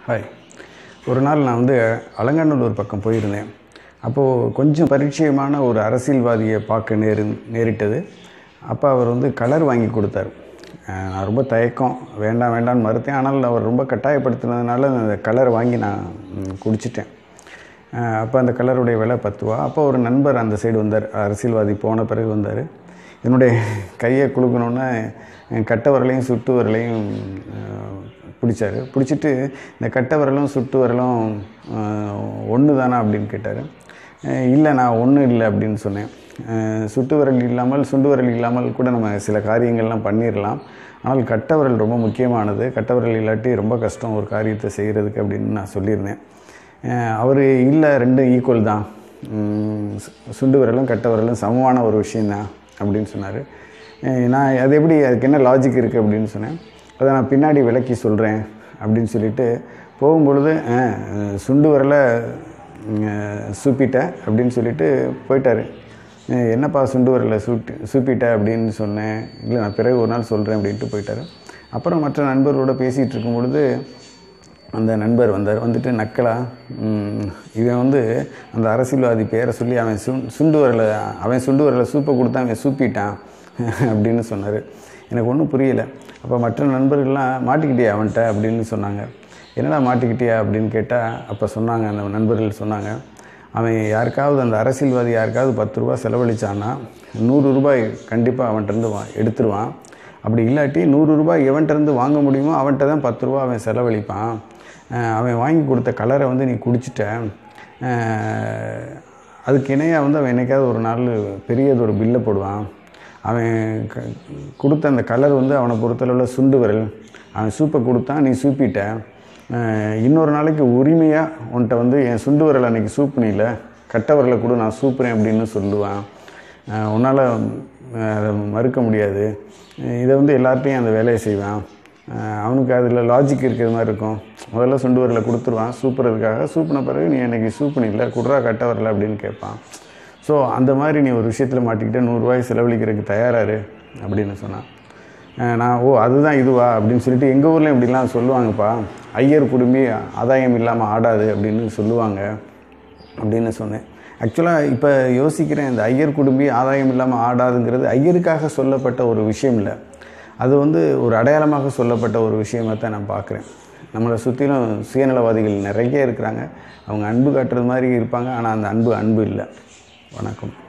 Hi. ஒரு நாள் நான் அலங்காநல்லூர் பக்கம் போயிருந்தேன். அப்போது கொஞ்சம் பரிச்சயமான ஒரு அரசியல்வாதியை பார்க்க நேரிட்டது. அப்போ அவர் கலர் வாங்கி கொடுத்தார். நான் ரொம்ப தயக்கம், வேண்டாம் வேண்டான்னு மறுத்தேன். ஆனால் அவர் ரொம்ப கட்டாயப்படுத்தினதுனால அந்த கலர் வாங்கி நான் குடிச்சிட்டேன். அப்போ அந்த கலருடைய விலை 10 ரூபா. அப்போ ஒரு நண்பர் அந்த சைடு வந்தார். அரசியல்வாதி போன பிறகு வந்தார். என்னுடைய கையை குலுக்கணுன்னா என் கட்டை விரலையும் சுட்டு விரலையும் பிடிச்சார். பிடிச்சிட்டு இந்த கட்டை விரலும் சுட்டு விரலும் ஒன்று தானா அப்படின்னு கேட்டார். இல்லை, நான் ஒன்றும் இல்லை அப்படின்னு சொன்னேன். சுட்டு விரல் இல்லாமல் சுண்டு விரல் இல்லாமல் கூட நம்ம சில காரியங்கள்லாம் பண்ணிடலாம். ஆனால் கட்டை விரல் ரொம்ப முக்கியமானது. கட்டை விரல் இல்லாட்டி ரொம்ப கஷ்டம் ஒரு காரியத்தை செய்கிறதுக்கு அப்படின்னு நான் சொல்லியிருந்தேன். அவர் இல்லை, ரெண்டும் ஈக்குவல் தான், சுண்டு விரலும் கட்டை விரலும் சமமான ஒரு விஷயந்தான் அப்படின்னு சொன்னார். நான் அது எப்படி, அதுக்கு என்ன லாஜிக் இருக்குது அப்படின்னு சொன்னேன். அதை நான் பின்னாடி விளக்கி சொல்கிறேன் அப்படின்னு சொல்லிவிட்டு போகும்பொழுது சுண்டு விரலை சூப்பிட்டேன் அப்படின்னு சொல்லிட்டு போயிட்டார். என்னப்பா சுண்டு விரலை சூப்பிட்ட அப்படின்னு சொன்னேன். இல்லை, நான் பிறகு ஒரு நாள் சொல்கிறேன் அப்படின்ட்டு போயிட்டார். அப்புறம் மற்ற நண்பர்களோடு பேசிகிட்டு இருக்கும் பொழுது அந்த நண்பர் வந்தார். வந்துட்டு நக்கலா, இவன் அந்த அரசியல்வாதி பேரை சொல்லி அவன் சுண்டு விரலை சூப்பை கொடுத்தா அவன் சூப்பிட்டான் அப்படின்னு சொன்னார். எனக்கு ஒன்றும் புரியலை. அப்போ மற்ற நண்பர்கள்லாம் மாட்டிக்கிட்டியா அவன்கிட்ட அப்படின்னு சொன்னாங்க. என்னடா மாட்டிக்கிட்டியா அப்படின்னு கேட்டால் அப்போ சொன்னாங்க, அந்த நண்பர்கள் சொன்னாங்க, அவன் யாருக்காவது, அந்த அரசியல்வாதி யாருக்காவது 10 ரூபா செலவழித்தான்னா 100 ரூபாய் கண்டிப்பாக அவன்கிட்டருந்து எடுத்துருவான். அப்படி இல்லாட்டி 100 ரூபாய் எவன்கிட்டருந்து வாங்க முடியுமோ அவன்கிட்ட தான் 10 ரூபா அவன் செலவழிப்பான். அவன் வாங்கி கொடுத்த கலரை நீ குடிச்சிட்ட, அதுக்கு இணையாக அவன் என்னைக்காவது ஒரு நாள் பெரியதொரு பில்லை போடுவான். அவன் கொடுத்த அந்த கலர் அவனை பொறுத்தளவில் சுண்டு விரல், அவன் சூப்பை கொடுத்தான், நீ சூப்பிட்ட. இன்னொரு நாளைக்கு உரிமையாக உன்கிட்ட என் சுண்டு விரல் அன்றைக்கி சூப்புனில்ல, கட்டை விரலை கூட நான் சூப்புறேன் அப்படின்னு சொல்லுவான். உன்னால் அதை மறுக்க முடியாது. இதை எல்லார்ட்டையும் அந்த வேலையை செய்வான். அவனுக்கு அதில் லாஜிக் இருக்கிற மாதிரி இருக்கும். முதல்ல சுண்டு விரலை கொடுத்துருவான் சூப்புறதுக்காக. சூப்பின பிறகு நீ எனக்கு சூப்புனில்ல, குட்ரா கட்டை விரலை அப்படின்னு கேட்பான். ஸோ அந்த மாதிரி நீ ஒரு விஷயத்தில் மாட்டிக்கிட்டு 100 ரூபாய் செலவழிக்கிறதுக்கு தயாராரு அப்படின்னு சொன்னான். நான் அதுதான் இதுவா அப்படின்னு சொல்லிட்டு, எங்கள் ஊரில் இப்படிலாம் சொல்லுவாங்கப்பா, ஐயர் குடும்பி ஆதாயம் இல்லாமல் ஆடாது அப்படின்னு சொல்லுவாங்க அப்படின்னு சொன்னேன். ஆக்சுவலாக இப்போ யோசிக்கிறேன், இந்த ஐயர் குடும்பி ஆதாயம் இல்லாமல் ஆடாதுங்கிறது ஐயருக்காக சொல்லப்பட்ட ஒரு விஷயம் இல்லை. அது ஒரு அடையாளமாக சொல்லப்பட்ட ஒரு விஷயமாக தான் நான் பார்க்குறேன். நம்மளை சுற்றிலும் சுயநலவாதிகள் நிறைய இருக்கிறாங்க. அவங்க அன்பு காட்டுறது மாதிரி இருப்பாங்க, ஆனால் அந்த அன்பு இல்லை. வணக்கம்.